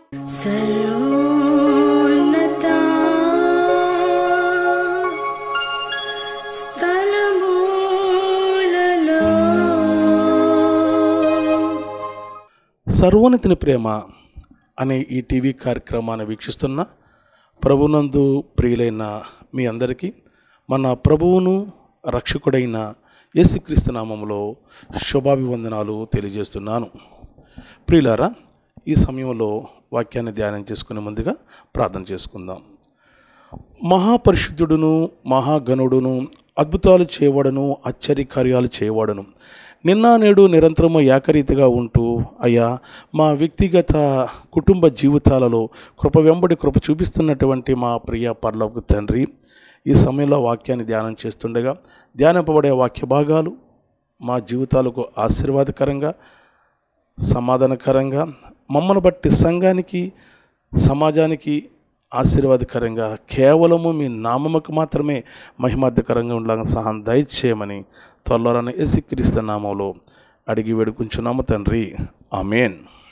సర్వోన్నత స్థలములలో సర్వోన్నతుని ప్రేమ అనే ఈ టీవీ కార్యక్రమాన్ని వీక్షిస్తున్న ప్రభునందు ప్రియులైన మీ అందరికీ మన ప్రభువును రక్షకుడైన యేసుక్రీస్తు నామములో శుభాభివందనాలు తెలియజేస్తున్నాను. ప్రియులారా, ఈ సమయంలో వాక్యాన్ని ధ్యానం చేసుకునే ముందుగా ప్రార్థన చేసుకుందాం. మహాపరిశుద్ధుడును మహాగణుడును అద్భుతాలు చేయవాడును ఆశ్చర్యకార్యాలు చేయవాడును నిన్న నేడు నిరంతరము ఏకరీతిగా ఉంటూ అయ్యా మా వ్యక్తిగత కుటుంబ జీవితాలలో కృప వెంబడి కృప చూపిస్తున్నటువంటి మా ప్రియ పరలోక తండ్రి, ఈ సమయంలో వాక్యాన్ని ధ్యానం చేస్తుండగా ధ్యానింపబడే వాక్య భాగాలు మా జీవితాలకు ఆశీర్వాదకరంగా సమాధానకరంగా మమ్మల్ని బట్టి సంఘానికి సమాజానికి ఆశీర్వాదకరంగా కేవలము మీ నామముకు మాత్రమే మహిమార్థకరంగా ఉండగా సహాయం దయచేయమని త్వరలోనే యేసుక్రీస్తు నామములో అడిగి వేడుకుంటున్నాము తండ్రి, ఆమేన్.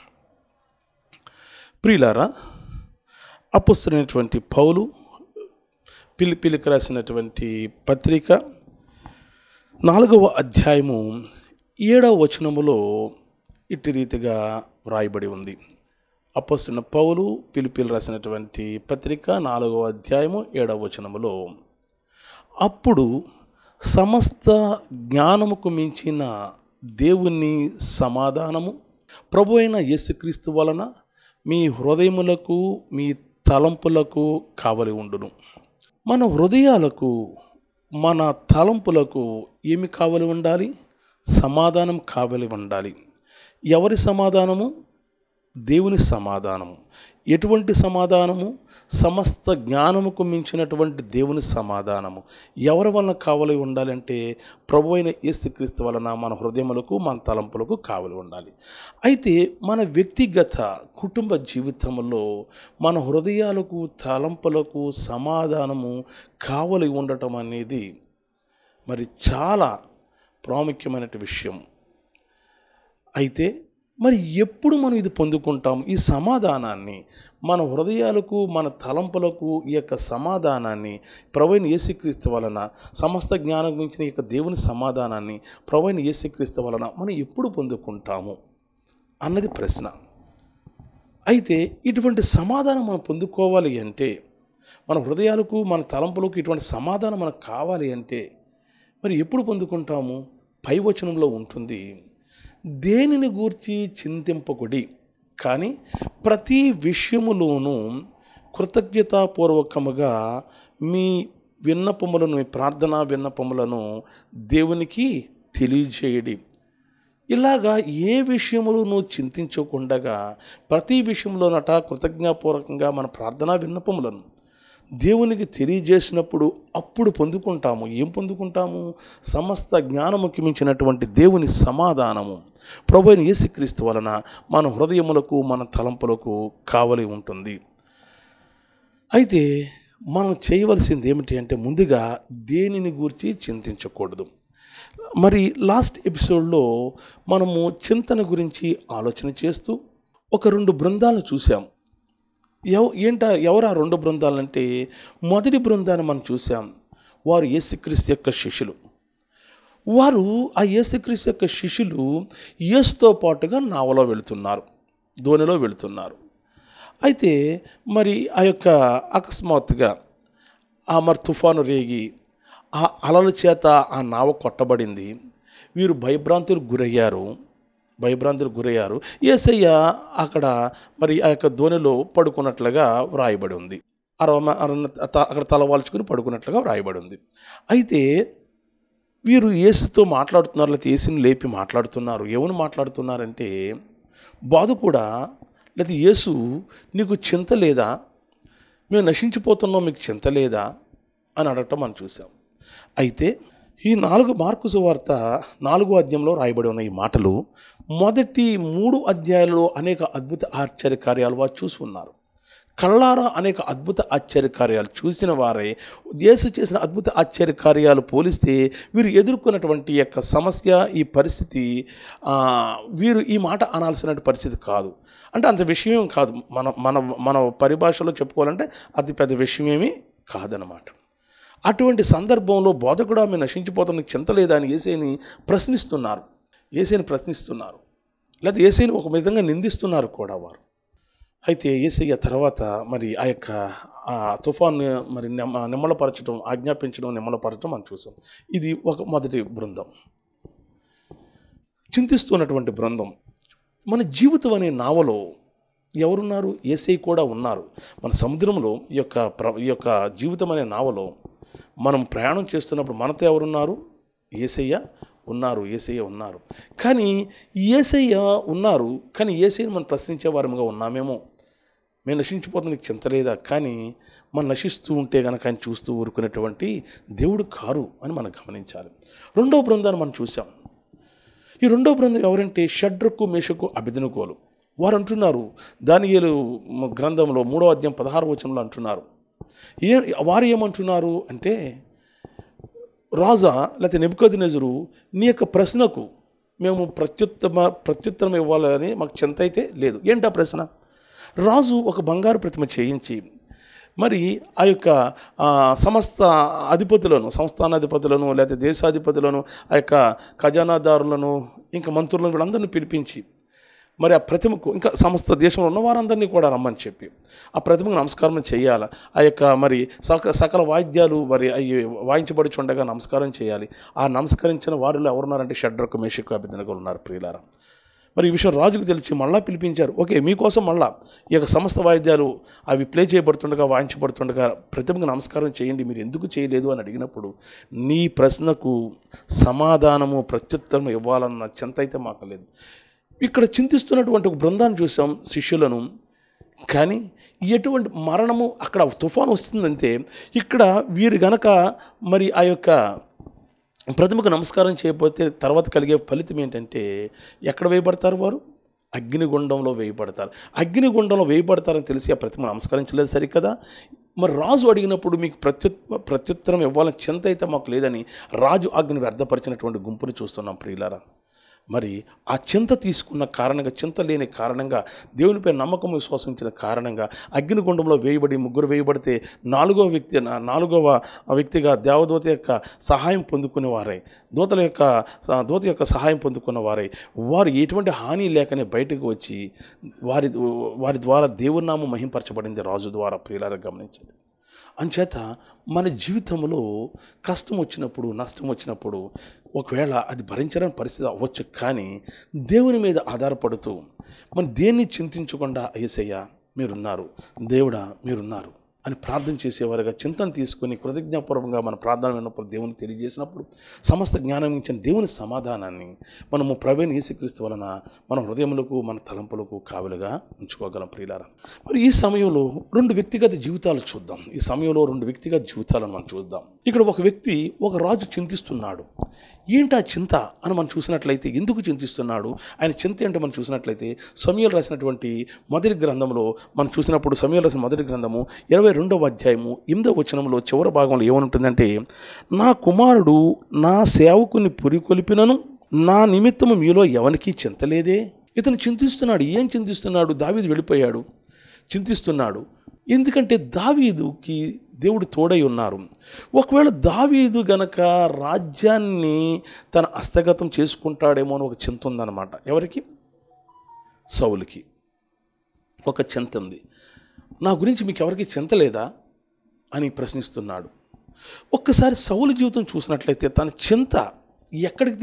ప్రియులారా, అపొస్తలుడైనటువంటి పౌలు ఫిలిప్పీయులకు రాసినటువంటి పత్రిక 4వ అధ్యాయము 7వ వచనములో ఇట్టి రీతిగా వ్రాయబడి ఉంది. అపొస్తలుడైన పౌలు ఫిలిప్పీయులకు రాసినటువంటి పత్రిక 4వ అధ్యాయము 7వ వచనములో, అప్పుడు సమస్త జ్ఞానముకు మించిన దేవుని సమాధానము ప్రభు అయిన యేసుక్రీస్తు వలన మీ హృదయములకు మీ తలంపులకు కావలి ఉండును. మన హృదయాలకు మన తలంపులకు ఏమి కావలి ఉండాలి? సమాధానం కావలి ఉండాలి. ఎవరి సమాధానము? దేవుని సమాధానము. ఎటువంటి సమాధానము? సమస్త జ్ఞానముకు మించినటువంటి దేవుని సమాధానము ఎవరి వలన కావలి ఉండాలంటే ప్రభు అయిన యేసుక్రీస్తు వలన మన హృదయములకు మన తలంపులకు కావలి ఉండాలి. అయితే మన వ్యక్తిగత కుటుంబ జీవితంలో మన హృదయాలకు తలంపులకు సమాధానము కావలి ఉండటం అనేది మరి చాలా ప్రాముఖ్యమైన విషయం. అయితే మరి ఎప్పుడు మనం ఇది పొందుకుంటాం? ఈ సమాధానాన్ని మన హృదయాలకు మన తలంపులకు ఈ యొక్క సమాధానాన్ని ప్రభువైన యేసుక్రీస్తు వలన సమస్త జ్ఞానం గురించిన ఈ యొక్క దేవుని సమాధానాన్ని ప్రభువైన యేసుక్రీస్తు వలన మనం ఎప్పుడు పొందుకుంటాము అన్నది ప్రశ్న. అయితే ఇటువంటి సమాధానం మనం పొందుకోవాలి అంటే, మన హృదయాలకు మన తలంపులకు ఇటువంటి సమాధానం మనకు కావాలి అంటే మరి ఎప్పుడు పొందుకుంటాము? పై వచనంలో ఉంటుంది, దేనిని గూర్చి చింతింపకుడి, కానీ ప్రతి విషయములోనూ కృతజ్ఞతాపూర్వకముగా మీ విన్నపములను మీ ప్రార్థనా విన్నపములను దేవునికి తెలియజేయడి. ఇలాగా ఏ విషయములు నువ్వు చింతించకుండగా ప్రతి విషయంలోనట కృతజ్ఞాపూర్వకంగా మన ప్రార్థనా విన్నపములను దేవునికి తెలియజేసినప్పుడు అప్పుడు పొందుకుంటాము. ఏం పొందుకుంటాము? సమస్త జ్ఞానముకి మించినటువంటి దేవుని సమాధానము ప్రభు అయిన యేసుక్రీస్తు వలన మన హృదయములకు మన తలంపులకు కావలి ఉంటుంది. అయితే మనం చేయవలసింది ఏమిటి అంటే, ముందుగా దేనిని గూర్చి చింతించకూడదు. మరి లాస్ట్ ఎపిసోడ్లో మనము చింతన గురించి ఆలోచన చేస్తూ ఒక 2 బృందాలను చూసాం. ఎవరు ఆ 2 బృందాలంటే, మొదటి బృందాన్ని మనం చూసాం. వారు యేసుక్రీస్తు యొక్క శిష్యులు. వారు ఆ యేసుక్రీస్తు యొక్క శిష్యులు యేసుతో పాటుగా నావలో వెళుతున్నారు, దోణిలో వెళుతున్నారు. అయితే మరి ఆ యొక్క అకస్మాత్తుగా మరి తుఫాను రేగి ఆ అలల చేత ఆ నావ కొట్టబడింది. వీరు భయభ్రాంతులకు గురయ్యారు. యేసయ్య అక్కడ మరి ఆ యొక్క దోణిలో పడుకున్నట్లుగా వ్రాయబడి ఉంది. అక్కడ తలవాల్చుకుని పడుకున్నట్లుగా వ్రాయబడి ఉంది. అయితే వీరు యేసుతో మాట్లాడుతున్నారు, లేకపోతే యేసుని లేపి మాట్లాడుతున్నారు. ఎవరు మాట్లాడుతున్నారంటే, బాధకుడా, లేకపోతే యేసు నీకు చింత లేదా? మేము నశించిపోతున్నాం, మీకు చింత లేదా అని అడగటం మనం చూసాం. అయితే ఈ మార్కు సువార్త 4వ అధ్యాయంలో రాయబడి ఉన్న ఈ మాటలు మొదటి 3 అధ్యాయాలలో అనేక అద్భుత ఆశ్చర్య కార్యాలు వారు చూసి ఉన్నారు. కళ్ళారా అనేక అద్భుత ఆశ్చర్య కార్యాలు చూసిన వారే యేసు చేసిన అద్భుత ఆశ్చర్య కార్యాలు పోలిస్తే వీరు ఎదుర్కొన్నటువంటి యొక్క సమస్య, ఈ పరిస్థితి వీరు ఈ మాట అనాల్సిన పరిస్థితి కాదు. అంటే అంత విషయం కాదు, మన మన మన పరిభాషలో చెప్పుకోవాలంటే అతి పెద్ద విషయమేమీ కాదనమాట. అటువంటి సందర్భంలో బోధకుడు ఆమె నశించిపోతానికి చింత లేదా అని యేసయ్యని ప్రశ్నిస్తున్నారు. లేదా యేసయ్యని ఒక విధంగా నిందిస్తున్నారు కూడా వారు. అయితే యేసయ్య తర్వాత మరి ఆ యొక్క తుఫాను మరి నిమ్మలపరచడం, ఆజ్ఞాపించడం, నిమ్మలపరచడం మనం చూసాం. ఇది ఒక మొదటి బృందం, చింతిస్తున్నటువంటి బృందం. మన జీవితం అనే నావలో ఎవరున్నారు? యేసయ్య కూడా ఉన్నారు. మన సముద్రంలో ఈ యొక్క జీవితం అనే నావలో మనం ప్రయాణం చేస్తున్నప్పుడు మనతో ఎవరున్నారు? యేసయ్య ఉన్నారు. కానీ యేసయ్య ఉన్నారు, కానీ యేసయ్యని మనం ప్రశ్నించే వారముగా ఉన్నామేమో. మేము నశించిపోతానికి చింత లేదా, కానీ మనం నశిస్తూ ఉంటే కనుక ఆయన చూస్తూ ఊరుకునేటువంటి దేవుడు కారు అని మనం గమనించాలి. రెండో బృందాన్ని మనం చూసాం. ఈ రెండో బృందం ఎవరంటే షడ్రకు, మేషకు, అబేద్నెగోలు. వారు అంటున్నారు, దానియేలు గ్రంథంలో 3వ అధ్యాయం 16వ వచనంలో అంటున్నారు. వారు ఏమంటున్నారు అంటే, రాజా లేకపోతే నెబుకద్నెజరు, నీ యొక్క ప్రశ్నకు మేము ప్రత్యుత్తరం ఇవ్వాలని మాకు చింత అయితే లేదు. ఏంటా ప్రశ్న? రాజు ఒక బంగారు ప్రతిమ చేయించి మరి ఆ యొక్క సమస్త అధిపతులను, సంస్థానాధిపతులను, లేకపోతే దేశాధిపతులను, ఆ యొక్క ఖజానాదారులను, ఇంకా మంత్రులను వీళ్ళందరినీ పిలిపించి మరి ఆ ప్రతిమకు, ఇంకా సమస్త దేశంలో ఉన్న వారందరినీ కూడా రమ్మని చెప్పి ఆ ప్రతిమకు నమస్కారం చేయాలి. ఆ యొక్క మరి సకల వాయిద్యాలు మరి అవి వాయించబడుచుండగా నమస్కారం చేయాలి. ఆ నమస్కరించిన వారిలో ఎవరున్నారంటే షడ్రకు, మేషకు, అబేద్నెగోలు ఉన్నారు ప్రియులారా. మరి ఈ విషయం రాజుకు తెలిసి మళ్ళా పిలిపించారు. ఓకే, మీకోసం మళ్ళా ఈ యొక్క సమస్త వాయిద్యాలు అవి ప్లే చేయబడుతుండగా, వాయించబడుతుండగా ప్రతిమకు నమస్కారం చేయండి, మీరు ఎందుకు చేయలేదు అని అడిగినప్పుడు, నీ ప్రశ్నకు సమాధానము, ప్రత్యుత్తరం ఇవ్వాలన్న చింత అయితే మాకు లేదు. ఇక్కడ చింతిస్తున్నటువంటి ఒక బృందాన్ని చూసాం, శిష్యులను. కానీ ఎటువంటి మరణము, అక్కడ తుఫాను వస్తుందంటే ఇక్కడ వీరు గనక మరి ఆ యొక్క ప్రతిమకు నమస్కారం చేయకపోతే తర్వాత కలిగే ఫలితం ఏంటంటే ఎక్కడ వేయబడతారు? వారు అగ్నిగుండంలో వేయబడతారు. అగ్నిగుండంలో వేయబడతారని తెలిసి ఆ ప్రతిమ నమస్కరించలేదు సరికదా. మరి రాజు అడిగినప్పుడు మీకు ప్రత్యుత్తరం ఇవ్వాలని చింత అయితే మాకు లేదని రాజు ఆజ్ఞను వ్యర్థపరిచినటువంటి గుంపును చూస్తున్నాం ప్రియులారా. మరి ఆ చింత తీసుకున్న కారణంగా, చింత లేని కారణంగా, దేవునిపై నమ్మకం విశ్వాసించిన కారణంగా అగ్నిగుండంలో వేయబడి ముగ్గురు వేయబడితే నాలుగవ వ్యక్తిగా దేవదూత యొక్క సహాయం పొందుకునే వారై, దూత యొక్క సహాయం పొందుకున్న వారై, వారు ఎటువంటి హాని లేకనే బయటకు వచ్చి వారి ద్వారా దేవుని నామం మహింపరచబడింది రాజు ద్వారా. ప్రియులారా గమనించండి. అంచేత మన జీవితంలో కష్టం వచ్చినప్పుడు, నష్టం వచ్చినప్పుడు ఒకవేళ అది భరించడానికి పరిస్థితి అవ్వచ్చు, కానీ దేవుని మీద ఆధారపడుతూ మనం దేన్ని చింతించకుండా, యేసయ్య మీరున్నారు, దేవుడా మీరున్నారు అని ప్రార్థన చేసేవారుగా చింతను తీసుకొని కృతజ్ఞాపూర్వకంగా మన ప్రార్థన విన్నప్పుడు దేవునికి తెలియజేసినప్పుడు సమస్త జ్ఞానం ఇచ్చిన దేవుని సమాధానాన్ని మనము ప్రభువైన యేసుక్రీస్తు వలన మన హృదయములకు, మన తలంపులకు కావలిగా ఉంచుకోగలం ప్రియులారా. మరి ఈ సమయంలో రెండు వ్యక్తిగత జీవితాలు చూద్దాం. మనం చూద్దాం. ఇక్కడ ఒక వ్యక్తి, ఒక రాజు చింతిస్తున్నాడు. ఏంటా చింత అని మనం చూసినట్లయితే, ఎందుకు చింతిస్తున్నాడు, ఆయన చింత ఏంటో మనం చూసినట్లయితే సమూయేలు రాసినటువంటి మొదటి గ్రంథంలో మనం చూసినప్పుడు, సమూయేలు రాసిన మొదటి గ్రంథము 22వ అధ్యాయము 8వ వచనంలో చివరి భాగంలో ఏమనుంటుందంటే, నా కుమారుడు నా సేవకుని పురికొల్పినను నా నిమిత్తము మీలో ఎవరికి చింతలేదే. ఇతను చింతిస్తున్నాడు. ఏం చింతిస్తున్నాడు? దావీదు వెళ్ళిపోయాడు, చింతిస్తున్నాడు. ఎందుకంటే దావీదుకి దేవుడు తోడై ఉన్నారు. ఒకవేళ దావీదు గనక రాజ్యాన్ని తన హస్తగతం చేసుకుంటాడేమో అని ఒక చింత ఉందన్నమాట. ఎవరికి? సౌలుకి ఒక చింత ఉంది. నా గురించి మీకు ఎవరికి చింత లేదా అని ప్రశ్నిస్తున్నాడు. ఒక్కసారి సౌలు జీవితం చూసినట్లయితే తన చింత ఎక్కడికి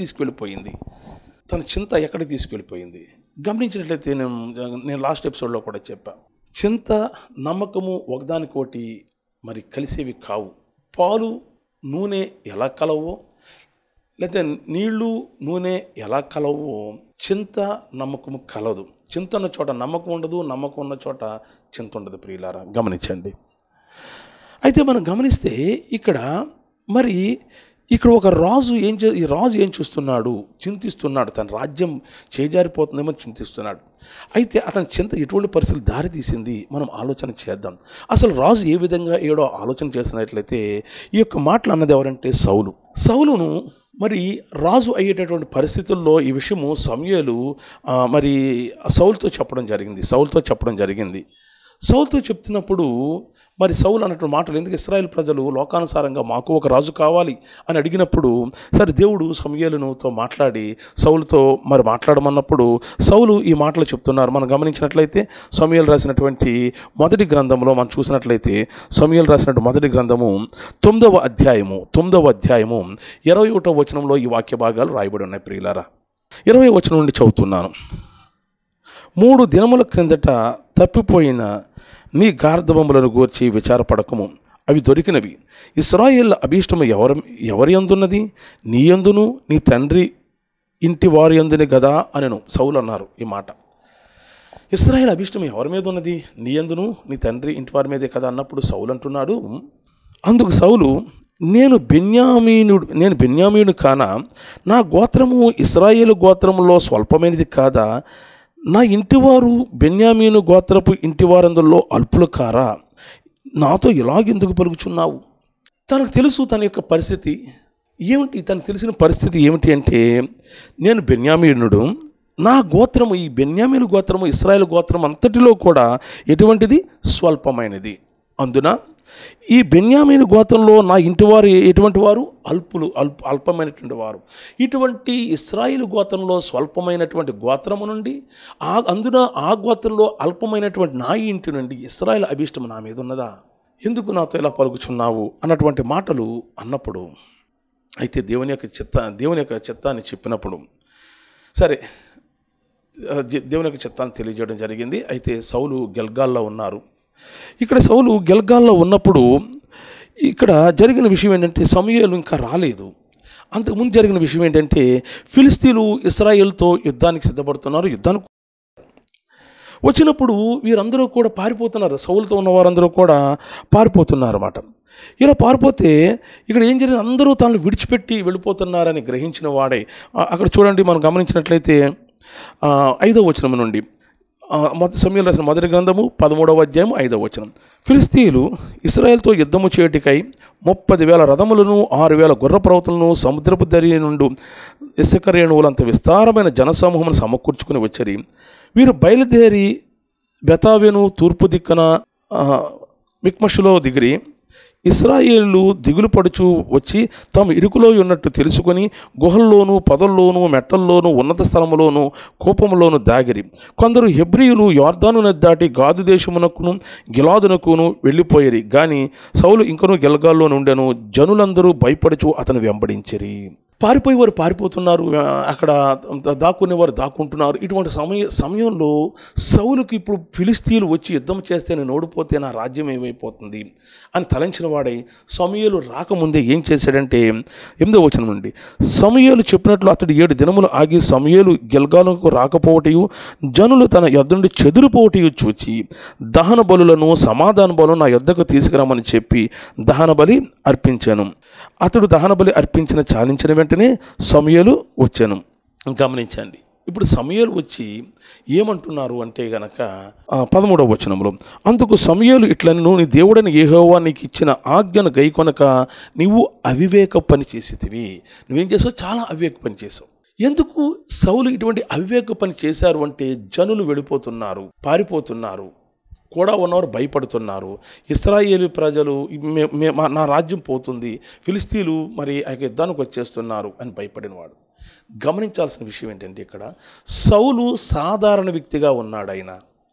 తీసుకెళ్ళిపోయింది గమనించినట్లయితే, నేను లాస్ట్ ఎపిసోడ్లో కూడా చెప్పాను, చింత, నమ్మకము ఒకదానికోటి మరి కలిసేవి కావు. పాలు నూనె ఎలా కలవో, లేకపోతే నీళ్లు నూనె ఎలా కలవో, చింత నమ్మకము కలదు. చింత ఉన్న చోట నమ్మకం ఉండదు, నమ్మకం ఉన్న చోట చింత ఉండదు ప్రియులారా. గమనించండి. అయితే మనం గమనిస్తే ఇక్కడ మరి ఇక్కడ ఒక రాజు ఈ రాజు ఏం చూస్తున్నాడు, చింతిస్తున్నాడు. తన రాజ్యం చేజారిపోతుందేమో చింతిస్తున్నాడు. అయితే అతని చింత ఎటువంటి పరిస్థితులు దారి తీసింది మనం ఆలోచన చేద్దాం. అసలు రాజు ఏ విధంగా ఏడో ఆలోచన చేస్తున్నట్లయితే ఈ యొక్క మాటలు అన్నది ఎవరంటే సౌలును మరి రాజు అయ్యేటటువంటి పరిస్థితుల్లో ఈ విషయము సమూయేలు మరి సౌలుతో చెప్పడం జరిగింది. సౌలుతో చెప్తున్నప్పుడు మరి సౌలు అన్నటువంటి మాటలు, ఎందుకు ఇశ్రాయేల్ ప్రజలు లోకానుసారంగా మాకు ఒక రాజు కావాలి అని అడిగినప్పుడు సరే దేవుడు సమూయేలుతో మాట్లాడి సౌలుతో మరి మాట్లాడమన్నప్పుడు సౌలు ఈ మాటలు చెప్తున్నారు. మనం గమనించినట్లయితే సమూయేలు రాసినటువంటి మొదటి గ్రంథంలో మనం చూసినట్లయితే సమూయేలు రాసినటువంటి మొదటి గ్రంథము 9వ అధ్యాయము 21వ వచనంలో ఈ వాక్య భాగాలు రాయబడి ఉన్నాయి. ప్రియులారా, 20వ వచనం నుండి చదువుతున్నాను. 3 దినముల క్రిందట తప్పిపోయిన నీ గార్ధబములను గూర్చి విచారపడకము, అవి దొరికినవి. ఇశ్రాయేళ్ల అభీష్టము ఎవరి యందున్నది? నీ యందును నీ తండ్రి ఇంటి వారి యందుని గదా అనెను. సౌలు అన్నారు ఈ మాట. ఇశ్రాయేల్ అభీష్టం ఎవరి మీద ఉన్నది? నీ యందును నీ తండ్రి ఇంటి వారి మీదే కదా అన్నప్పుడు సౌలు అంటున్నాడు. అందుకు సౌలు, నేను బెన్యామీనుడు కానా? నా గోత్రము ఇశ్రాయేలు గోత్రములో స్వల్పమైనది కాదా? నా ఇంటివారు బెన్యామీను గోత్రపు ఇంటివారందులో అల్పులు కారా? నాతో ఇలాగెందుకు పలుకుచున్నావు? తనకు తెలుసు తన యొక్క పరిస్థితి ఏమిటి. తనకు తెలిసిన పరిస్థితి ఏమిటి అంటే, నేను బెన్యామీనుడు, నా గోత్రము ఈ బెన్యామీను గోత్రము ఇశ్రాయేలు గోత్రం అంతటిలో కూడా ఎటువంటిది? స్వల్పమైనది. అందున ఈ బెన్యామీను గోత్రంలో నా ఇంటివారు ఎటువంటి వారు? అల్పమైనటువంటి వారు. ఇటువంటి ఇశ్రాయేలు గోత్రంలో స్వల్పమైనటువంటి గోత్రము నుండి అందున ఆ గోత్రంలో అల్పమైనటువంటి నా ఇంటి నుండి ఇశ్రాయేలు అభీష్టం నా మీద ఉన్నదా? ఎందుకు నాతో ఇలా పలుకుచున్నావు అన్నటువంటి మాటలు అన్నప్పుడు, అయితే దేవుని యొక్క చిత్తాన్ని చెప్పినప్పుడు సరే దేవుని యొక్క చిత్తాన్ని తెలియజేయడం జరిగింది. అయితే సౌలు గిల్గాల్లో ఉన్నారు. ఇక్కడ సౌలు గిల్గాల్లో ఉన్నప్పుడు ఇక్కడ జరిగిన విషయం ఏంటంటే, సమూయేలు ఇంకా రాలేదు. అంతకుముందు జరిగిన విషయం ఏంటంటే, ఫిలిస్తీన్లు ఇశ్రాయేలుతో యుద్ధానికి సిద్ధపడుతున్నారు. యుద్ధానికి వచ్చినప్పుడు వీరందరూ కూడా పారిపోతున్నారు. సౌలుతో ఉన్న వారందరూ కూడా పారిపోతున్నారు అన్నమాట. ఇలా పారిపోతే ఇక్కడ ఏం జరిగింది? అందరూ తాను విడిచిపెట్టి వెళ్ళిపోతున్నారని గ్రహించిన వాడే అక్కడ చూడండి, మనం గమనించినట్లయితే 5వ వచనం నుండి సమూయేలు రాసిన మొదటి గ్రంథము 13వ అధ్యాయము 5వ వచనం. ఫిలిస్తీయులు ఇశ్రాయేలుతో యుద్ధము చేయుటకై 30,000 రథములను 6,000 గుర్రప్రవతులను సముద్రపు దరి నుండి ఇసుక రేణువులంత విస్తారమైన జనసమూహమును సమకూర్చుకుని వచ్చరి. వీరు బయలుదేరి బెతావెను తూర్పు దిక్కున మిక్మషులో దిగిరి. ఇశ్రాయేలు దిగులు పడుచు వచ్చి తాము ఇరుకులో ఉన్నట్టు తెలుసుకొని గుహల్లోనూ పొదల్లోనూ మెట్టల్లోనూ ఉన్నత స్థలములోనూ కోపములోనూ దాగిరి. కొందరు హెబ్రీయులు యోర్దాను నది దాటి గాదు దేశమునకును గిలాదునకును వెళ్ళిపోయిరి. కానీ సౌలు ఇంకనూ గిల్గాల్లో నుండెను. జనులందరూ భయపడుచు అతను వెంబడించిరి. పారిపోయేవారు పారిపోతున్నారు, అక్కడ దాక్కునేవారు దాక్కుంటున్నారు. ఇటువంటి సమయంలో సౌలుకి ఇప్పుడు ఫిలిస్తీయులు వచ్చి యుద్ధం చేస్తే నేను ఓడిపోతే నా రాజ్యం ఏమైపోతుంది అని తలంచిన వాడై సమూయేలు రాకముందే ఏం చేశాడంటే 8వ వచనం నుండి, సమూయేలు చెప్పినట్లు అతడు 7 దినములు ఆగి సమూయేలు గిల్గాలుకు రాకపోవటయు జనులు తన యొద్ద నుండి చెదిరిపోవటయు చూచి దహన బలులను సమాధాన బలులను నా యొద్దకు తీసుకురమ్మని చెప్పి దహన బలి అర్పించాను. అతడు దహన బలి చాలించిన వెంటనే సమూయేలు వచ్చాను. గమనించండి, ఇప్పుడు సమూయేలు వచ్చి ఏమంటున్నారు అంటే గనక 13వ వచనంలో, అందుకు సమూయేలు ఇట్లనెను, నీ దేవుడైన యెహోవా నీకు ఇచ్చిన ఆజ్ఞను గైకొనక నీవు అవివేక పని చేసేదివి. నువ్వేం చేసావు? చాలా అవివేక పని చేసావు. ఎందుకు సౌలు ఇటువంటి అవివేక పని చేశారు అంటే, జనులు వెళ్ళిపోతున్నారు, పారిపోతున్నారు, కూడా ఉన్నవారు భయపడుతున్నారు. ఇశ్రాయేలు ప్రజలు నా రాజ్యం పోతుంది, ఫిలిస్తీన్లు మరి ఆ యుద్ధానికి వచ్చేస్తున్నారు అని భయపడినవాడు. గమనించాల్సిన విషయం ఏంటంటే, ఇక్కడ సౌలు సాధారణ వ్యక్తిగా ఉన్నాడు. ఆయన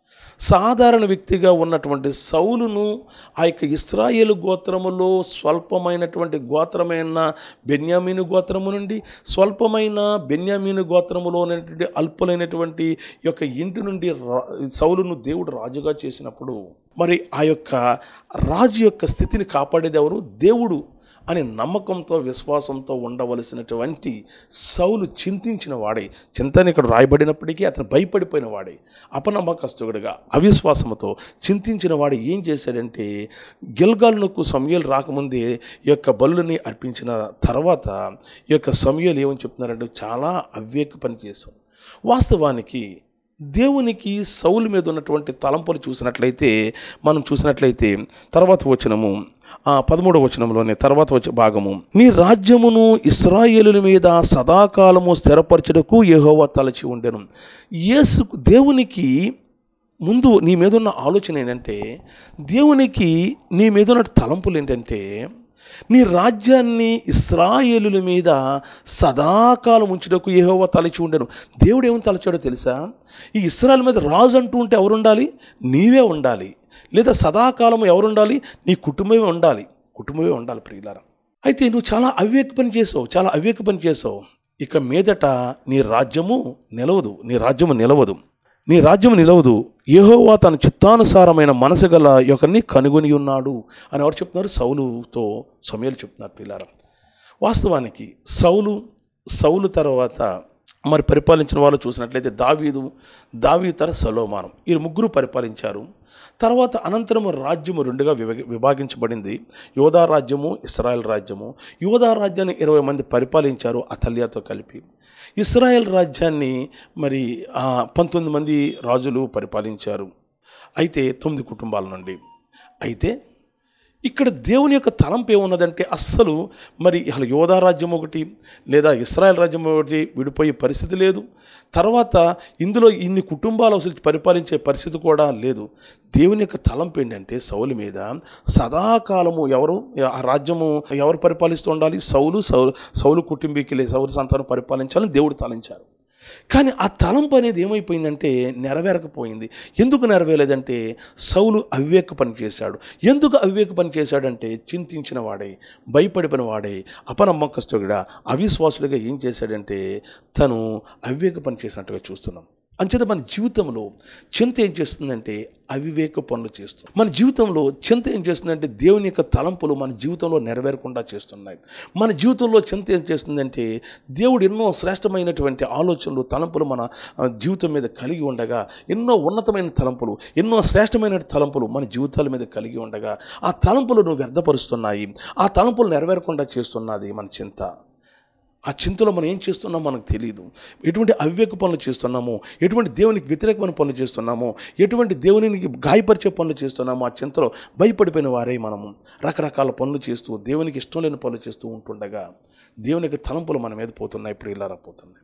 సాధారణ వ్యక్తిగా ఉన్నటువంటి సౌలును ఆ యొక్క ఇశ్రాయేలు గోత్రములో స్వల్పమైనటువంటి గోత్రమైన బెన్యామీను గోత్రము నుండి స్వల్పమైన బెన్యామీను గోత్రములో ఉన్నటువంటి అల్పులైనటువంటి యొక్క ఇంటి నుండి సౌలును దేవుడు రాజుగా చేసినప్పుడు మరి ఆ యొక్క రాజు యొక్క స్థితిని కాపాడేది ఎవరు? దేవుడు. అనే నమ్మకంతో విశ్వాసంతో ఉండవలసినటువంటి సౌలు చింతించిన వాడే, చింతని ఇక్కడ రాయబడినప్పటికీ అతను భయపడిపోయిన వాడే, అపనమ్మకస్తుడిగా అవిశ్వాసంతో చింతించిన వాడు ఏం చేశాడంటే గిల్గాలునకు సమూయేలు రాకముందే ఈ యొక్క బలులని అర్పించిన తర్వాత ఈ యొక్క సమూయేలు ఏమని చెప్తున్నారంటే చాలా అవివేక పని చేశాం. వాస్తవానికి దేవునికి సౌలు మీద ఉన్నటువంటి తలంపులు చూసినట్లయితే తర్వాత వచనము 13వ వచనంలోనే తర్వాత వచ్చే భాగము, నీ రాజ్యమును ఇశ్రాయేలుల మీద సదాకాలము స్థిరపరచుటకు యెహోవా తలచి ఉండెను. దేవునికి ముందు నీ మీద ఉన్న ఆలోచన ఏంటంటే, దేవునికి నీ మీద ఉన్న తలంపులు ఏంటంటే నీ రాజ్యాన్ని ఇశ్రాయేలుల మీద సదాకాలం ఉంచుటకు యెహోవా తలచి ఉండెను. దేవుడు ఏమని తలచాడో తెలుసా? ఈ ఇశ్రాయేలు మీద రాజు అంటూ ఉంటే ఎవరు ఉండాలి? నీవే ఉండాలి. లేదా సదాకాలం ఎవరు ఉండాలి? నీ కుటుంబమే ఉండాలి ప్రియులారా. అయితే నువ్వు చాలా అవివేక పని చేసావు. ఇక మీదట నీ రాజ్యము నిలవదు. యెహోవా తన చిత్తానుసారమైన మనసు గల ఒకరిని కనుగొని ఉన్నాడు అని ఎవరు చెప్తున్నారు? సౌలుతో సమూయేలు చెప్తున్నారు ప్రియులారా. వాస్తవానికి సౌలు తర్వాత మరి పరిపాలించిన వాళ్ళు చూసినట్లయితే దావీదు తర సొలొమోను, ఈ ముగ్గురు పరిపాలించారు. తర్వాత అనంతరం రాజ్యము రెండుగా విభాగించబడింది. యోధా రాజ్యము, ఇశ్రాయేల్ రాజ్యము. యోధా రాజ్యాన్ని 20 మంది పరిపాలించారు అతల్యాతో కలిపి. ఇశ్రాయేల్ రాజ్యాన్ని మరి 19 మంది రాజులు పరిపాలించారు, అయితే 9 కుటుంబాల నుండి. అయితే ఇక్కడ దేవుని యొక్క తలంపు ఏమున్నదంటే అస్సలు మరి అసలు యోధా రాజ్యం ఒకటి లేదా ఇశ్రాయేల్ రాజ్యం ఒకటి విడిపోయే పరిస్థితి లేదు. తర్వాత ఇందులో ఇన్ని కుటుంబాలు అసలు పరిపాలించే పరిస్థితి కూడా లేదు. దేవుని యొక్క తలంపు ఏంటంటే సౌలు మీద సదాకాలము ఆ రాజ్యము ఎవరు పరిపాలిస్తూ ఉండాలి? సౌలు కుటుంబీకులే, సౌలు సంతానం పరిపాలించాలని దేవుడు తలంచారు. కానీ ఆ తలంపు అనేది ఏమైపోయిందంటే నెరవేరకపోయింది. ఎందుకు నెరవేరలేదంటే సౌలు అవివేక పని చేశాడు. ఎందుకు అవివేక పని చేశాడంటే చింతించిన వాడే, భయపడిపోయిన వాడే, అపనమ్మకస్తుడిగా, అవిశ్వాసుడిగా ఏం చేశాడంటే తను అవివేక పని చేసినట్టుగా చూస్తున్నాం. అంచేత మన జీవితంలో చింత ఏం చేస్తుందంటే అవివేక పనులు చేస్తుంది. మన జీవితంలో చింత ఏం చేస్తుందంటే దేవుని యొక్క తలంపులు మన జీవితంలో నెరవేరకుండా చేస్తున్నాయి. మన జీవితంలో చింత ఏం చేస్తుందంటే దేవుడు ఎన్నో శ్రేష్టమైనటువంటి ఆలోచనలు, తలంపులు మన జీవితం మీద కలిగి ఉండగా, ఎన్నో ఉన్నతమైన తలంపులు, ఎన్నో శ్రేష్టమైన తలంపులు మన జీవితాల మీద కలిగి ఉండగా ఆ తలంపులను వ్యర్థపరుస్తున్నాయి. ఆ తలంపులు నెరవేరకుండా చేస్తున్నది మన చింత. ఆ చింతలో మనం ఏం చేస్తున్నామో మనకు తెలియదు. ఎటువంటి అవివేక పనులు చేస్తున్నామో, ఎటువంటి దేవునికి వ్యతిరేకమైన పనులు చేస్తున్నామో, ఎటువంటి దేవునికి గాయపరిచే పనులు చేస్తున్నామో ఆ చింతలో భయపడిపోయిన వారే మనము రకరకాల పనులు చేస్తూ దేవునికి ఇష్టం లేని పనులు చేస్తూ ఉంటుండగా దేవునికి తలంపులు మన మీద పోతున్నాయి, ప్రియులారా పోతున్నాయి.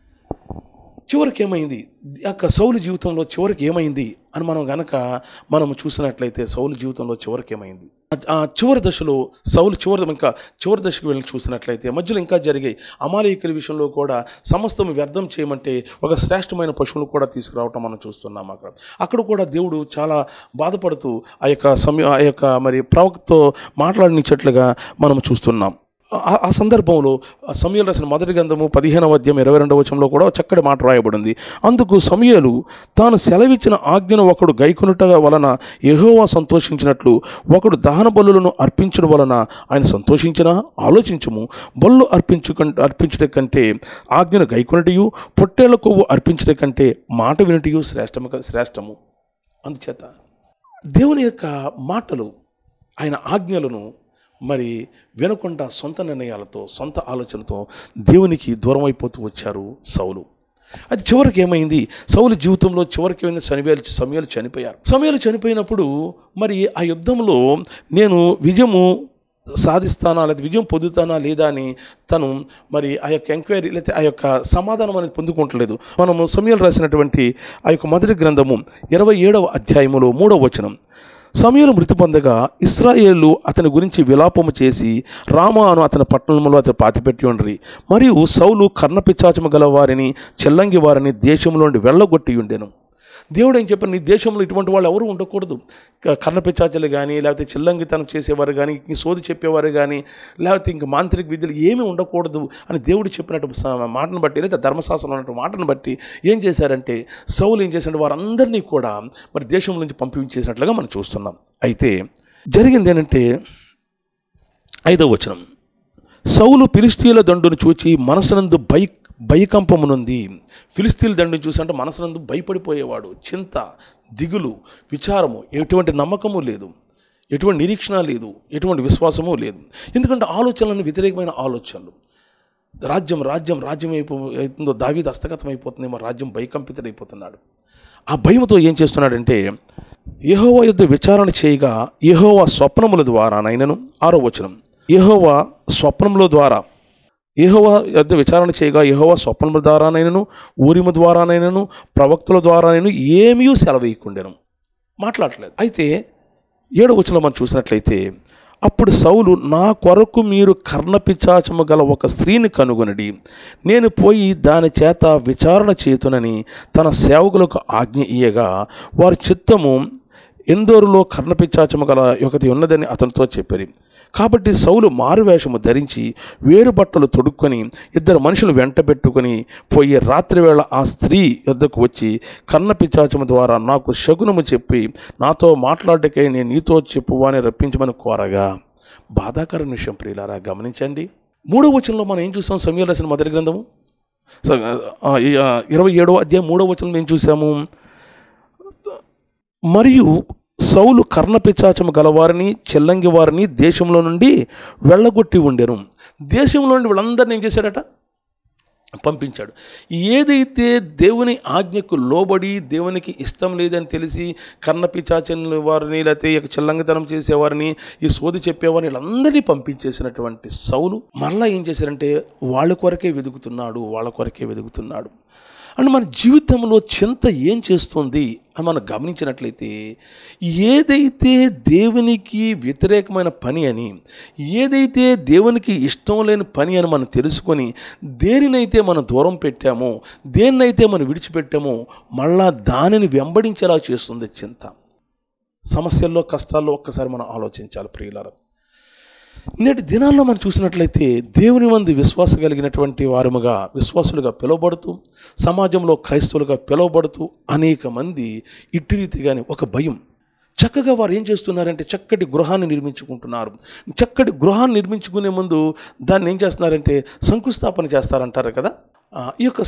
చివరికి ఏమైంది? సౌలు జీవితంలో చివరికి ఏమైంది అని మనం చూసినట్లయితే సౌలు జీవితంలో చివరికి ఏమైంది? ఆ చివరి దశలో సౌలు చివరి దశకు వెళ్ళి చూసినట్లయితే మధ్యలో ఇంకా జరిగాయి. అమాలేకుల విషయంలో కూడా సమస్తం వ్యర్థం చేయమంటే ఒక శ్రేష్టమైన పశువులు కూడా తీసుకురావటం మనం చూస్తున్నాం. అక్కడ కూడా దేవుడు చాలా బాధపడుతూ ఆ యొక్క మరి ప్రవక్తతో మాట్లాడనిచ్చట్లుగా మనం చూస్తున్నాం. ఆ సందర్భంలో సమూయేలు రాసిన మొదటి గ్రంథము 15వ అధ్యాయం 22వ వచనంలో కూడా చక్కటి మాట రాయబడింది. అందుకు సమూయేలు తాను సెలవిచ్చిన ఆజ్ఞను ఒకడు గైకొనుట వలన యెహోవా సంతోషించినట్లు ఒకడు దహన బలులను అర్పించడం వలన ఆయన సంతోషించిన ఆలోచించము. బలు అర్పించట కంటే ఆజ్ఞను గైకొనుటయు, పొట్టేళ్ల కొవ్వు అర్పించట కంటే మాట వినుటయు శ్రేష్టము. అందుచేత దేవుని యొక్క మాటలు, ఆయన ఆజ్ఞలను మరి వినకుండా సొంత నిర్ణయాలతో, సొంత ఆలోచనతో దేవునికి దూరం అయిపోతూ వచ్చారు సౌలు. అది చివరికి ఏమైంది? సౌలు జీవితంలో చివరికి ఏమైంది? సమూయేలు చనిపోయారు. సమూయేలు చనిపోయినప్పుడు మరి ఆ యుద్ధంలో నేను విజయము సాధిస్తానా లేదా విజయం పొందుతానా లేదా అని తను మరి ఆ యొక్క ఎంక్వైరీ లేదా ఆ యొక్క సమాధానం అనేది పొందుకుంటలేదు. మనము సమూయేలు రాసినటువంటి ఆ యొక్క మొదటి గ్రంథము 27వ అధ్యాయములో 3వ వచనం, సమూయేలు మృతి పొందగా ఇశ్రాయేలు అతని గురించి విలాపము చేసి రామాను అతని పట్టణంలో అతను పాతిపెట్టి ఉండ్రి. మరియు సౌలు కర్ణపిచాచము గల వారిని, చెల్లంగి వారిని దేశంలో నుండి వెళ్ళగొట్టి ఉండెను. దేవుడు ఏం చెప్పారు? నీ దేశంలో ఇటువంటి వాళ్ళు ఎవరు ఉండకూడదు. కర్ణపిచాచలు కానీ, లేకపోతే చిల్లంగితనం చేసేవారు కానీ, సోది చెప్పేవారు కానీ, లేకపోతే ఇంక మాంత్రిక విద్యలు ఏమీ ఉండకూడదు అని దేవుడు చెప్పినట్టు మాటను బట్టి, లేదా ధర్మశాస్త్రంలో ఉన్నట్టు మాటను బట్టి ఏం చేశారంటే సౌలు ఏం చేశారంటే వారందరినీ కూడా మరి దేశం నుంచి పంపించేసినట్లుగా మనం చూస్తున్నాం. అయితే జరిగింది ఏంటంటే 5వ వచనం, సౌలు ఫిలిష్తీయుల దండును చూచి మనసునందు భయకంపమునుంది. ఫిలిష్తీయుల దండును చూసి అంటే మనసునందు భయపడిపోయేవాడు. చింత, దిగులు, విచారము, ఎటువంటి నమ్మకము లేదు, ఎటువంటి నిరీక్షణ లేదు, ఎటువంటి విశ్వాసము లేదు. ఎందుకంటే ఆలోచనలను వ్యతిరేకమైన ఆలోచనలు. రాజ్యం అయిపోతుందో, దావీదు హస్తగతం అయిపోతుందేమో, రాజ్యం భయకంపితుడైపోతున్నాడు. ఆ భయంతో ఏం చేస్తున్నాడంటే యెహోవా యుద్ధ విచారణ చేయగా యెహోవా స్వప్నముల ద్వారానైనను. 6వ వచనం, యెహోవా యుద్ధ విచారణ చేయగా యెహోవా స్వప్నముల ద్వారానైనను, ఊరిము ద్వారానైనను, ప్రవక్తల ద్వారానైనా ఏమీ సెలవేయకుండెను, మాట్లాడలేదు. అయితే 7వ వచనంలో మనం చూసినట్లయితే, అప్పుడు సౌలు, నా కొరకు మీరు కర్ణపిశాచము గల ఒక స్త్రీని కనుగొనడి, నేను పోయి దాని చేత విచారణ చేతునని తన సేవకులకు ఆజ్ఞ ఇయ్యగా వారి చిత్తము ఎందోరులో కర్ణపిశాచము గల ఒకటి ఉన్నదని అతనితో చెప్పారు. కాబట్టి సౌలు మారువేషము ధరించి వేరు బట్టలు తొడుక్కొని 2 మనుషులు వెంట పెట్టుకొని పోయి రాత్రివేళ ఆ స్త్రీ యొద్దకు వచ్చి, కర్ణపిశాచము ద్వారా నాకు శకునము చెప్పి నాతో మాట్లాడటకై నేను నీతో చెప్పువాని రప్పించమని కోరగా. బాధాకరమైన విషయం ప్రియులారా, గమనించండి. 3వ వచనంలో మనం ఏం చూసాం? సమూయేలు రాసిన మొదటి గ్రంథము 27వ అధ్యాయం 3వ వచనంలో ఏం చూసాము? మరియు సౌలు కర్ణపిశాచము గలవారిని, చెల్లంగి వారిని దేశంలో నుండి వెళ్ళగొట్టి ఉండెను. దేశంలో నుండి వీళ్ళందరినీ ఏం చేశాడట? పంపించాడు. ఏదైతే దేవుని ఆజ్ఞకు లోబడి దేవునికి ఇష్టం లేదని తెలిసి కర్ణపిశాచం వారిని, లేకపోతే చెల్లంగితనం చేసేవారిని, ఈ సోది చెప్పేవారిని వీళ్ళందరినీ పంపించేసినటువంటి సౌలు మళ్ళీ ఏం చేశారంటే వాళ్ళ కొరకే వెతుకుతున్నాడు. అండ్ మన జీవితంలో చింత ఏం చేస్తుంది అని మనం గమనించినట్లయితే, ఏదైతే దేవునికి వ్యతిరేకమైన పని అని, ఏదైతే దేవునికి ఇష్టం లేని పని అని మనం తెలుసుకొని దేనినైతే మనం దూరం పెట్టామో, దేన్నైతే మనం విడిచిపెట్టామో మళ్ళా దానిని వెంబడించేలా చేస్తుంది చింత. సమస్యల్లో, కష్టాల్లో ఒక్కసారి మనం ఆలోచించాలి ప్రియులారా. నేటి దినాల్లో మనం చూసినట్లయితే దేవుని మందు విశ్వాసం కలిగినటువంటి విశ్వాసులుగా పిలువబడుతూ, సమాజంలో క్రైస్తవులుగా పిలువబడుతూ అనేక మంది ఇట్టి రీతిగానే ఒక భయం, చక్కగా వారు ఏం చేస్తున్నారంటే చక్కటి గృహాన్ని నిర్మించుకుంటున్నారు. చక్కటి గృహాన్ని నిర్మించుకునే ముందు దాన్ని ఏం చేస్తున్నారంటే శంకుస్థాపన చేస్తారంటారు కదా. ఈ యొక్క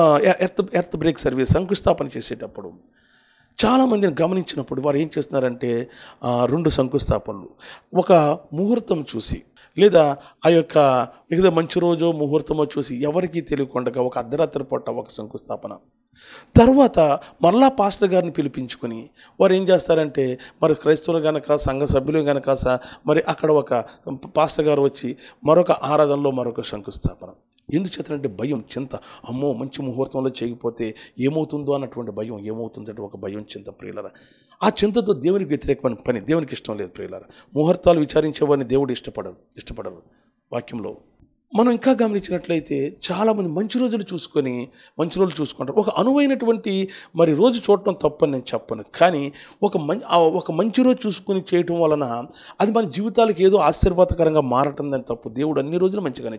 ఎర్త్ బ్రేక్ సర్వీస్ శంకుస్థాపన చేసేటప్పుడు చాలామందిని గమనించినప్పుడు వారు ఏం చేస్తున్నారంటే 2 శంకుస్థాపనలు ఒక ముహూర్తం చూసి, లేదా ఆ యొక్క ఏదో మంచి రోజో ముహూర్తమో చూసి ఎవరికీ తెలియకుండా ఒక అర్ధరాత్రి పూట ఒక శంకుస్థాపన, తర్వాత మరలా పాస్టర్ గారిని పిలిపించుకొని వారు ఏం చేస్తారంటే మరి క్రైస్తవులు కనుక సంఘ సభ్యులు కనుక మరి అక్కడ ఒక పాస్టర్ గారు వచ్చి మరొక ఆరాధనలో మరొక శంకుస్థాపన. ఎందుచేతంటే భయం, చింత. అమ్మో మంచి ముహూర్తంలో చేయకపోతే ఏమవుతుందో అన్నటువంటి భయం, ఏమవుతుందంటే ఒక భయం, చింత ప్రియులారా. ఆ చింతతో దేవునికి వ్యతిరేకమైన పని, దేవునికి ఇష్టం లేదు ప్రియులారా. ముహూర్తాలు విచారించేవారిని దేవుడు ఇష్టపడరు వాక్యంలో. మనం ఇంకా గమనించినట్లయితే చాలామంది మంచి రోజులు చూసుకుంటారు. ఒక అనువైనటువంటి మరి రోజు చూడటం తప్పని నేను చెప్పను, కానీ ఒక మంచి రోజు చూసుకొని చేయటం వలన అది మన జీవితాలకు ఏదో ఆశీర్వాదకరంగా మారటందని తప్పు. దేవుడు అన్ని రోజులు మంచిగానే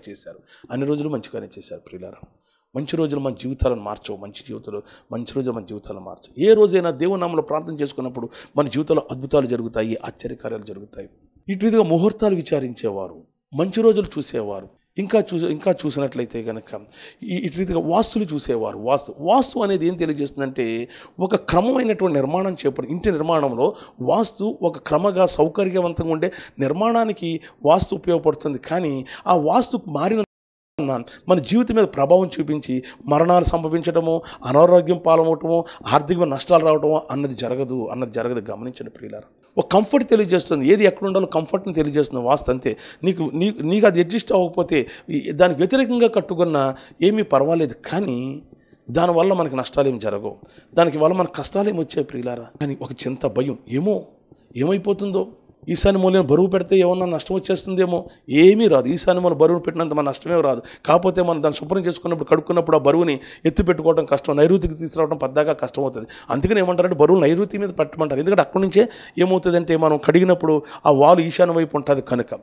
చేశారు ప్రియులారా. మంచి రోజులు మన జీవితాలను మార్చవు, మంచి రోజులు మన జీవితాలను మార్చవు. ఏ రోజైనా దేవుని నామములో ప్రార్థన చేసుకున్నప్పుడు మన జీవితంలో అద్భుతాలు జరుగుతాయి, ఆశ్చర్యకార్యాలు జరుగుతాయి. ఇటు రీతిగా ముహూర్తాలు విచారించేవారు, మంచి రోజులు చూసేవారు. ఇంకా చూసినట్లయితే కనుక ఇటు రీతిగా వాస్తులు చూసేవారు. వాస్తు అనేది ఏం తెలియజేస్తుందంటే ఒక క్రమమైనటువంటి నిర్మాణం ఇంటి నిర్మాణంలో వాస్తు ఒక క్రమంగా సౌకర్యవంతంగా ఉండే నిర్మాణానికి వాస్తు ఉపయోగపడుతుంది. కానీ ఆ వాస్తు మారిన మన జీవితం మీద ప్రభావం చూపించి మరణాలు సంభవించడము, అనారోగ్యం పాలవటము, ఆర్థిక నష్టాలు రావటము అన్నది జరగదు. గమనించండి ప్రియులారా. ఒక కంఫర్ట్ తెలియజేస్తుంది, ఏది ఎక్కడ ఉండాలో కంఫర్ట్ని తెలియజేస్తుంది వాస్తు, అంతే. నీకు అది అడ్జస్ట్ అవ్వకపోతే దానికి వ్యతిరేకంగా కట్టుకున్నా ఏమీ పర్వాలేదు, కానీ దానివల్ల మనకి నష్టాలు ఏమి జరగవు, దానికి వల్ల మనకు కష్టాలు ఏమి వచ్చాయి ప్రియులారా. కానీ ఒక చింత, భయం, ఏమైపోతుందో, ఈశాన్య మూలన బరువు పెడితే ఏమన్నా నష్టం వచ్చేస్తుందేమో, ఏమీ రాదు. ఈశాన్య మూల బరువు పెట్టినంత మన నష్టమే రాదు. కాకపోతే మనం దాన్ని శుభ్రం చేసుకున్నప్పుడు, కడుక్కున్నప్పుడు ఆ బరువుని ఎత్తి పెట్టుకోవడం కష్టం, నైరుతికి తీసుకురావడం పద్దాకా కష్టం అవుతుంది. అందుకని ఏమంటారంటే బరువు నైరుతి మీద పెట్టమంటారు. ఎందుకంటే అక్కడి నుంచే ఏమవుతుందంటే మనం కడిగినప్పుడు ఆ వాలు ఈశాన్య వైపు ఉంటుంది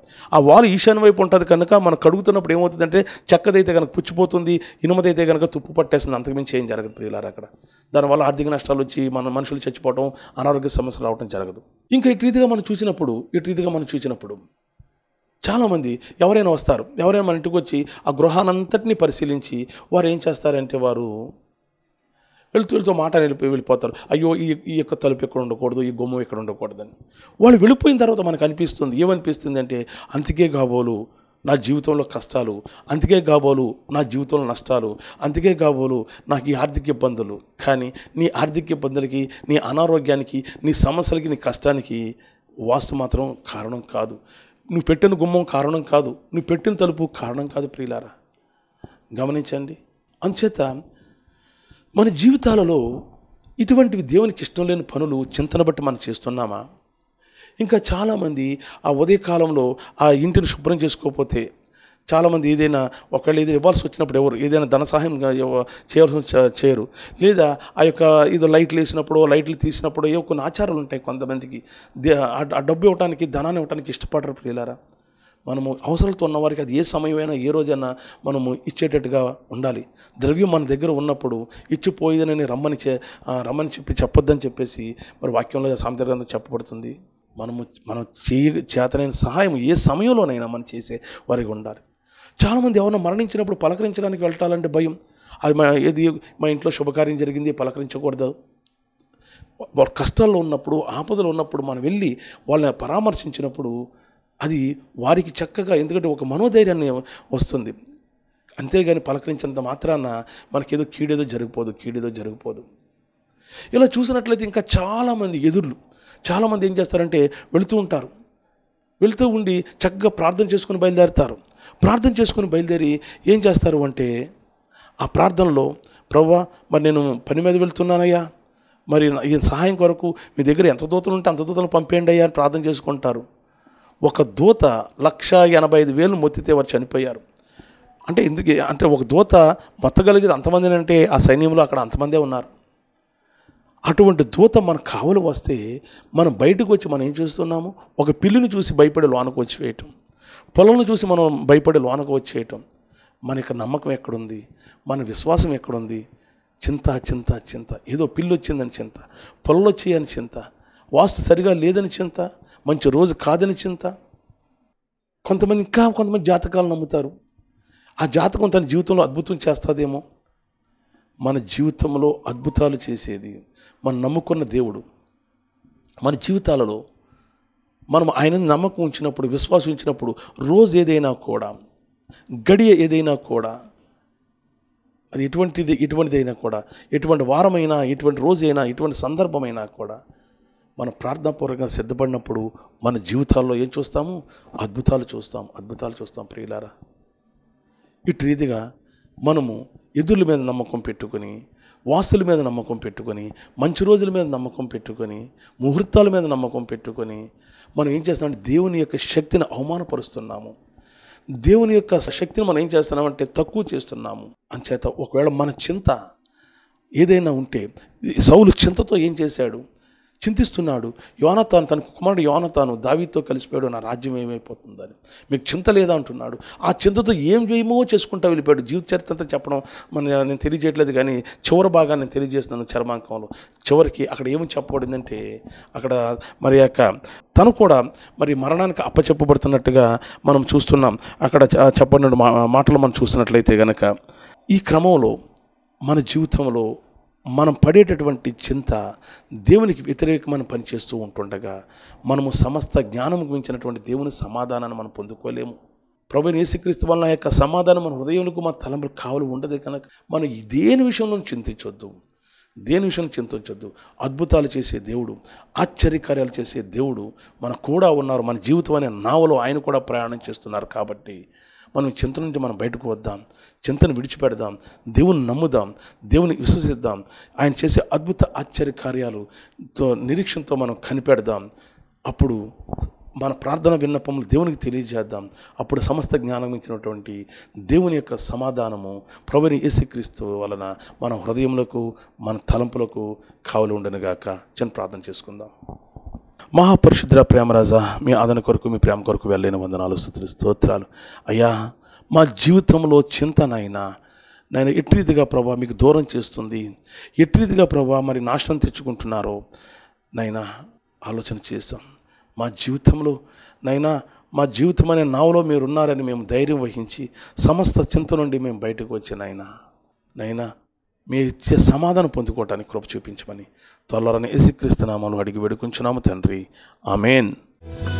కనుక మనం కడుగుతున్నప్పుడు ఏమవుతుందంటే చెక్కదైతే కనుక పుచ్చిపోతుంది, ఇనుమదైతే కనుక తుప్పు పట్టేస్తుంది. అంతకుమించి ఏం జరగదు ప్రియులారా అక్కడ. దానివల్ల ఆర్థిక నష్టాలు వచ్చి మనుషులు చచ్చిపోవడం, అనారోగ్య సమస్యలు రావడం జరగదు. ఇంకా ఇటు రీతిగా మనం చూసినప్పుడు చాలామంది ఎవరైనా వస్తారు, ఎవరైనా మన ఇంటికి వచ్చి ఆ గృహానంతటినీ పరిశీలించి వారు ఏం చేస్తారంటే వారు వెళ్తూ మాట వెళ్ళిపోతారు. అయ్యో ఈ యొక్క తలుపు ఇక్కడ ఉండకూడదు, ఈ గుమ్మం ఇక్కడ ఉండకూడదని. వాళ్ళు వెళ్ళిపోయిన తర్వాత మనకు అనిపిస్తుంది, ఏమనిపిస్తుంది అంటే అంతకే కాబోలు నా జీవితంలో కష్టాలు, అంతకే కాబోలు నా జీవితంలో నష్టాలు, అంతకే కాబోలు నాకు ఈ ఆర్థిక ఇబ్బందులు. కానీ నీ ఆర్థిక ఇబ్బందులకి, నీ అనారోగ్యానికి, నీ సమస్యలకి, నీ కష్టానికి వాస్తు మాత్రం కారణం కాదు. నువ్వు పెట్టిన గుమ్మం కారణం కాదు, నువ్వు పెట్టిన తలుపు కారణం కాదు. ప్రియులారా గమనించండి. అందుచేత మన జీవితాలలో ఇటువంటివి దేవునికి ఇష్టం లేని పనులు చింతన బట్టి మనం చేస్తున్నామా? ఇంకా చాలామంది ఆ ఉదయకాలంలో ఆ ఇంటిని శుభ్రం చేసుకోకపోతే, చాలామంది ఏదైనా ఒకవేళ ఏదైనా ఇవ్వాల్సి వచ్చినప్పుడు ఎవరు ఏదైనా ధన సహాయం చేయరు. లేదా ఆ యొక్క ఏదో లైట్లు వేసినప్పుడు, లైట్లు తీసినప్పుడు ఏవో కొన్ని ఆచారాలు ఉంటాయి కొంతమందికి. ఆ డబ్బు ఇవ్వడానికి, ధనాన్ని ఇవ్వడానికి ఇష్టపడరు. ప్రియులారా మనము అవసరాలతో ఉన్నవారికి అది ఏ సమయమైనా, ఏ రోజైనా మనము ఇచ్చేటట్టుగా ఉండాలి. ద్రవ్యం మన దగ్గర ఉన్నప్పుడు ఇచ్చిపోయేదని రమ్మని చెప్పొద్దని చెప్పేసి మరి వాక్యంలో సాంతర్యంగా చెప్పబడుతుంది. మనం చేతనైన సహాయం ఏ సమయంలోనైనా మనం చేసే వారికి ఉండాలి. చాలామంది ఎవరైనా మరణించినప్పుడు పలకరించడానికి వెళ్ళాలంటే భయం. అది మా ఇంట్లో శుభకార్యం జరిగింది, పలకరించకూడదు. వాళ్ళ కష్టాల్లో ఉన్నప్పుడు, ఆపదలో ఉన్నప్పుడు మనం వెళ్ళి వాళ్ళని పరామర్శించినప్పుడు అది వారికి చక్కగా, ఎందుకంటే ఒక మనోధైర్యాన్ని వస్తుంది. అంతేగాని పలకరించినంత మాత్రాన మనకేదో కీడేదో జరిగిపోదు. ఇలా చూసినట్లయితే ఇంకా చాలామంది చాలామంది ఏం చేస్తారంటే వెళుతూ ఉండి చక్కగా ప్రార్థన చేసుకుని బయలుదేరుతారు. ప్రార్థన చేసుకుని బయలుదేరి ఏం చేస్తారు అంటే ఆ ప్రార్థనలో, ప్రభువా మరి నేను పని మీద వెళ్తున్నానయ్యా, మరి ఈ సహాయం కొరకు మీ దగ్గర ఎంత దూతలు ఉంటే అంత దూతలు పంపేయండి అయ్యా అని ప్రార్థన చేసుకుంటారు. ఒక దూత 1,85,000 మొత్తితే వారు చనిపోయారు. అంటే ఒక దూత మొత్తగలిగేది అంతమంది అంటే ఆ సైన్యంలో అక్కడ అంతమందే ఉన్నారు. అటువంటి దూత మనకు కావలి వస్తే మనం బయటకు వచ్చి మనం ఏం చేస్తున్నాము? ఒక పిల్లిని చూసి భయపడి లోనకు వచ్చేయటం, పొలంను చూసి మనం భయపడి లోనకు వచ్చేయటం. మన యొక్క నమ్మకం ఎక్కడుంది? మన విశ్వాసం ఎక్కడుంది? చింత. ఏదో పిల్లి వచ్చిందని చింత, పొలంలో వచ్చేయని చింత, వాస్తు సరిగా లేదని చింత, మంచి రోజు కాదని చింత. కొంతమంది జాతకాలు నమ్ముతారు. ఆ జాతకం తన జీవితంలో అద్భుతం చేస్తుందేమో. మన జీవితంలో అద్భుతాలు చేసేది మనం నమ్ముకున్న దేవుడు. మన జీవితాలలో మనం ఆయన నమ్మకం ఉంచినప్పుడు, విశ్వాసం ఉంచినప్పుడు, రోజు ఏదైనా కూడా, గడియ ఏదైనా కూడా, అది ఎటువంటిదైనా కూడా, ఎటువంటి వారమైనా, ఎటువంటి రోజైనా, ఎటువంటి సందర్భమైనా కూడా మన ప్రార్థనాపూర్వకంగా సిద్ధపడినప్పుడు మన జీవితాల్లో ఏం చూస్తాము? అద్భుతాలు చూస్తాం. ప్రియులారా ఇటు రీతిగా మనము ఎదుర్ల మీద నమ్మకం పెట్టుకొని, వాస్తుల మీద నమ్మకం పెట్టుకొని, మంచి రోజుల మీద నమ్మకం పెట్టుకొని, ముహూర్తాల మీద నమ్మకం పెట్టుకొని మనం ఏం చేస్తున్నామంటే దేవుని యొక్క శక్తిని అవమానపరుస్తున్నాము. దేవుని యొక్క శక్తిని మనం ఏం చేస్తున్నామంటే తక్కువ చేస్తున్నాము. అంచేత ఒకవేళ మన చింత ఏదైనా ఉంటే, సౌలు చింతతో ఏం చేశాడు? చింతిస్తున్నాడు. యోనాతాను, తన కుమారుడు యోనాతాను దావీదుతో కలిసిపోయాడు, నా రాజ్యం ఏమైపోతుందని. మీకు చింత లేదా అంటున్నాడు. ఆ చింతతో ఏం చేయమో చేసుకుంటూ వెళ్ళిపోయాడు. జీవిత చరిత్ర అంతా చెప్పడం నేను తెలియజేయట్లేదు, కానీ చివరి భాగాన్ని నేను తెలియజేస్తున్నాను. చర్మాంకంలో చివరికి అక్కడ ఏమి చెప్పబడిందంటే, అక్కడ మరి యొక్క తను కూడా మరి మరణానికి అప్పచెప్పబడుతున్నట్టుగా మనం చూస్తున్నాం. అక్కడ చెప్పబడిన మాటలు మనం చూసినట్లయితే కనుక, ఈ క్రమంలో మన జీవితంలో మనం పడేటటువంటి చింత దేవునికి వ్యతిరేకమైన పనిచేస్తూ ఉంటుండగా మనము సమస్త జ్ఞానం గురించినటువంటి దేవుని సమాధానాన్ని మనం పొందుకోలేము. ప్రభువైన యేసుక్రీస్తు వలన యొక్క సమాధానం మన హృదయంలో, మన తలంపులు కావలి ఉండదు. కనుక మనం దేని విషయంలో చింతించొద్దు. అద్భుతాలు చేసే దేవుడు, ఆశ్చర్యకార్యాలు చేసే దేవుడు మన కూడా ఉన్నారు. మన జీవితం అనే నావలో ఆయన కూడా ప్రయాణం చేస్తున్నారు. కాబట్టి మనం చింత నుండి మనం బయటకు వద్దాం, చింతను విడిచిపెడదాం, దేవుని నమ్ముదాం, దేవుని విశ్వసిద్దాం. ఆయన చేసే అద్భుత ఆశ్చర్య కార్యాలతో నిరీక్షణతో మనం కనిపెడదాం. అప్పుడు మన ప్రార్థన విన్నపములు దేవునికి తెలియజేద్దాం. అప్పుడు సమస్త జ్ఞానం ఇచ్చినటువంటి దేవుని యొక్క సమాధానము ప్రభువైన యేసుక్రీస్తు వలన మన హృదయములకు, మన తలంపులకు కావలి ఉండనుగాక. చిన్న ప్రార్థన చేసుకుందాం. మహాపరిశుద్ధ ప్రేమరాజా, మీ ఆదరణ కొరకు, మీ ప్రేమ కొరకు వెళ్ళైన వందనాలు, స్తుతులు, స్తోత్రాలు. అయ్యా, మా జీవితంలో చింతనైనా నేను ఎట్టి రీతిగా ప్రభా మీకు దూరం చేస్తుంది, ఎట్టి రీతిగా ప్రభా మరి నాశనం తెచ్చుకుంటున్నారో నైనా ఆలోచన చేస్తాం. మా జీవితంలో నైనా మా జీవితం అనే నావలో మీరు ఉన్నారని మేము ధైర్యం వహించి సమస్త చింత నుండి మేము బయటకు వచ్చి నైనా మీ ఇచ్చే సమాధానం పొందుకోవటానికి కృప చూపించమని త్వరలోనే యేసుక్రీస్తు నామములో అడిగి వేడుకుంటున్నాము తండ్రి. ఆమేన్.